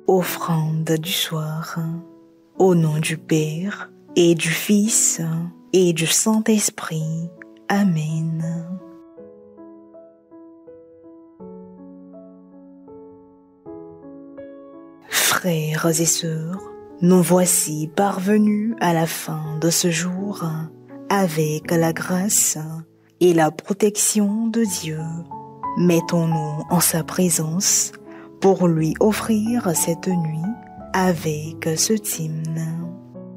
Offrande du soir, au nom du Père et du Fils et du Saint-Esprit. Amen. Frères et sœurs, nous voici parvenus à la fin de ce jour avec la grâce et la protection de Dieu. Mettons-nous en sa présence pour lui offrir cette nuit avec ce hymne.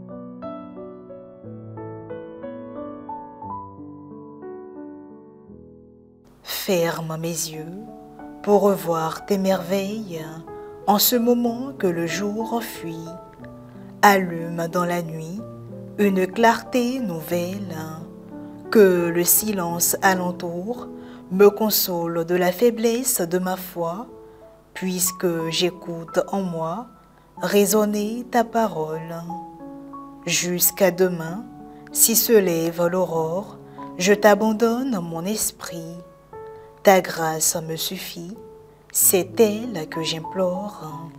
Ferme mes yeux pour revoir tes merveilles en ce moment que le jour fuit. Allume dans la nuit une clarté nouvelle, que le silence alentour me console de la faiblesse de ma foi, puisque j'écoute en moi résonner ta parole. Jusqu'à demain, si se lève l'aurore, je t'abandonne mon esprit. Ta grâce me suffit, c'est elle que j'implore.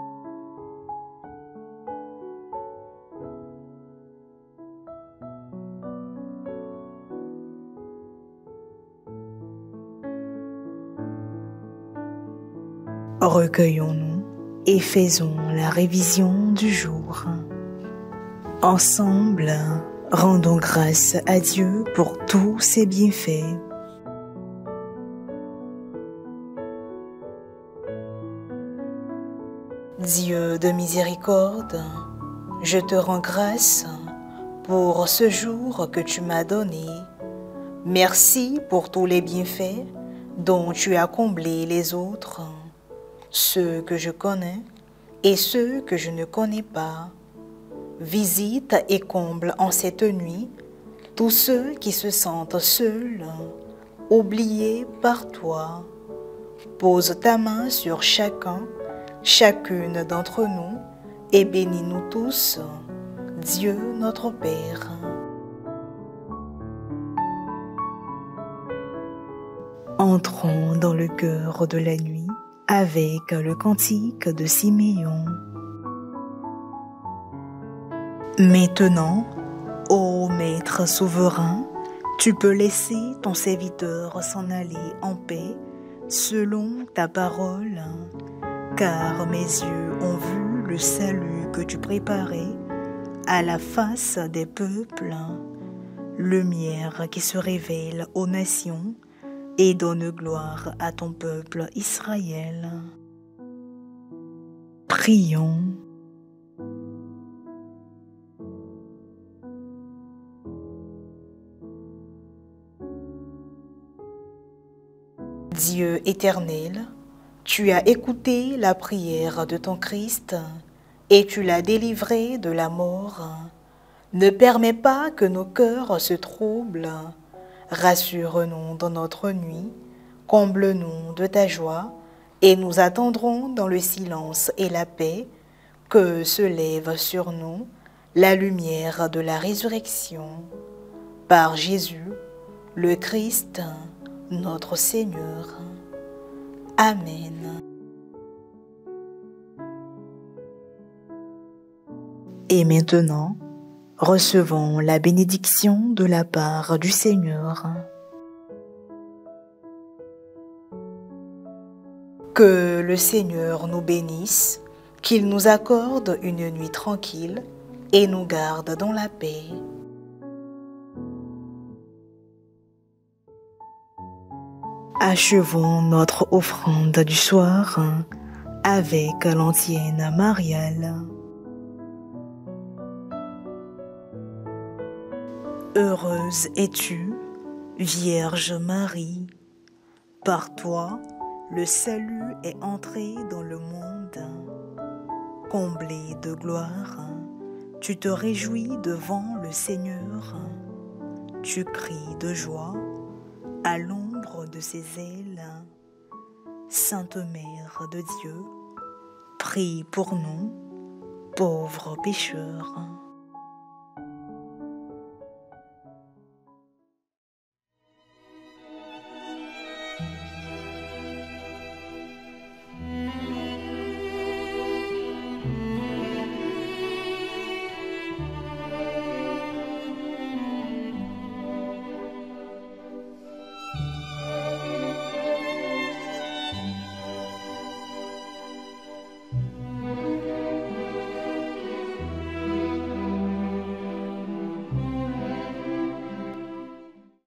Recueillons-nous et faisons la révision du jour. Ensemble, rendons grâce à Dieu pour tous ses bienfaits. Dieu de miséricorde, je te rends grâce pour ce jour que tu m'as donné. Merci pour tous les bienfaits dont tu as comblé les autres, ceux que je connais et ceux que je ne connais pas. Visite et comble en cette nuit tous ceux qui se sentent seuls, oubliés par toi. Pose ta main sur chacun, chacune d'entre nous, et bénis-nous tous, Dieu notre Père. Entrons dans le cœur de la nuit avec le cantique de Siméon. Maintenant, ô Maître souverain, tu peux laisser ton serviteur s'en aller en paix selon ta parole, car mes yeux ont vu le salut que tu préparais à la face des peuples, lumière qui se révèle aux nations et donne gloire à ton peuple Israël. Prions. Dieu éternel, tu as écouté la prière de ton Christ et tu l'as délivré de la mort. Ne permets pas que nos cœurs se troublent. Rassure-nous dans notre nuit, comble-nous de ta joie et nous attendrons dans le silence et la paix que se lève sur nous la lumière de la résurrection. Par Jésus, le Christ, notre Seigneur. Amen. Et maintenant, recevons la bénédiction de la part du Seigneur. Que le Seigneur nous bénisse, qu'il nous accorde une nuit tranquille et nous garde dans la paix. Achevons notre offrande du soir avec l'antienne mariale. Heureuse es-tu, Vierge Marie, par toi le salut est entré dans le monde. Comblée de gloire, tu te réjouis devant le Seigneur. Tu cries de joie à l'ombre de ses ailes. Sainte Mère de Dieu, prie pour nous, pauvres pécheurs.